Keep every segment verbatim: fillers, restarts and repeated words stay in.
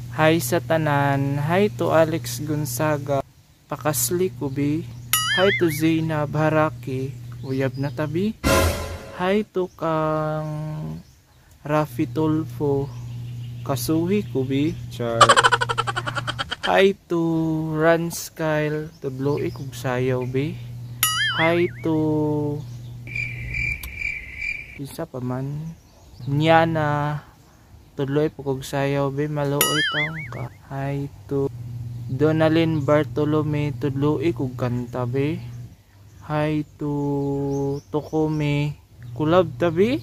Hi sa tanan. Hi to Alex Gonzaga. Pakasli ko bi. Hi to Zainab Haraki. Uyab na tabi. Hi to kang Rafi Tulfo. Kasuhi ko bi. Char. Hi to Rans Kyle. Tudlo ikog sayaw bi. Hi to isa pa man. Nyana. Tudloy po kog sayaw be maluoy taong ka. Hi to Donalyn Bartolome. Tudloy kog kanta be. Hi to Tokome. Kulab tabi.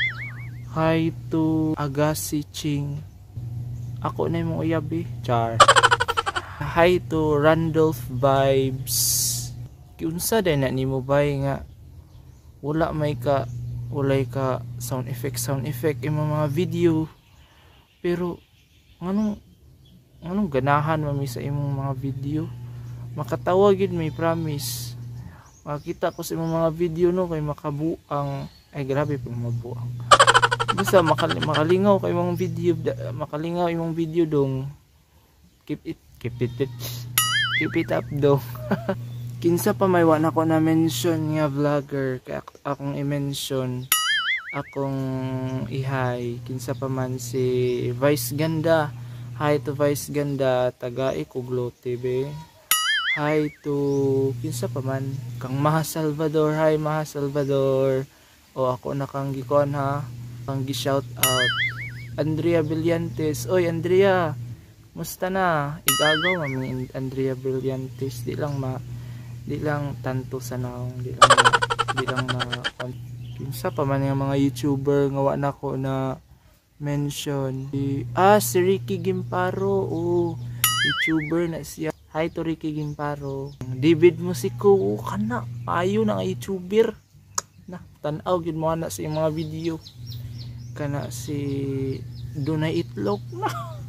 Hi to Agassi Ching. Ako na yung uyab be. Char. Hi to Randolph Vibes. Kiunsa din na ni mo bay nga wala may ka walay ka sound effect sound effect imong mga video. Pero anong anong ganahan mami sa imong mga video, makatawa gid may promise. Makita ko sa imong mga video no kay makabuang, ay grabe po mabuang. Basta makal makalingaw kay imong video, makalingaw imong video dong. Keep it keep it, it keep it up dong. Kinsa pa may wa na ko na mention nga vlogger kay akong i-mention akong ihay. Kinsa pa man si Vice Ganda. Hi to Vice Ganda, taga Ikuglo T V. Hi to kinsa pa man kang Maha Salvador. Hi Maha Salvador. O ako na kang gikuan ha, kang gi-shout out. Andrea Brillantes. Oy Andrea, musta na? Igagaw mami Andrea Brillantes. Di lang ma di lang tanto sa naong, di lang na, di lang na kinsa pa man yung mga YouTuber nga wa na ko na mention. Ah, si Ricky Gimparo. Oh, YouTuber na siya. Hi to Ricky Gimparo. David Musico. Oh, kana. Ayo na nga YouTuber. Na, tanaw yun mo na sa mga video. Kana si Dunay Itlog. Na.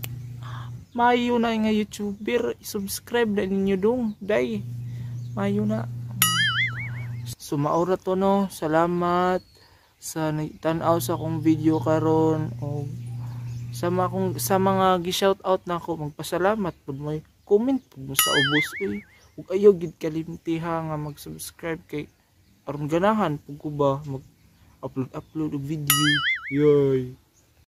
Mayo na nga YouTuber. I-subscribe na ninyo dong. Day. Mayo na. Sumaura to no. Salamat sa nagtanaw sa akong video karon o sa mga kung sa mga gi-shout out nako, magpasalamat pud mo, comment pud mo sa ubos eh. Ug ayaw gid kalimtiha nga mag-subscribe kay aron ganahan pud ko ba mag-upload upload og video. Yoy.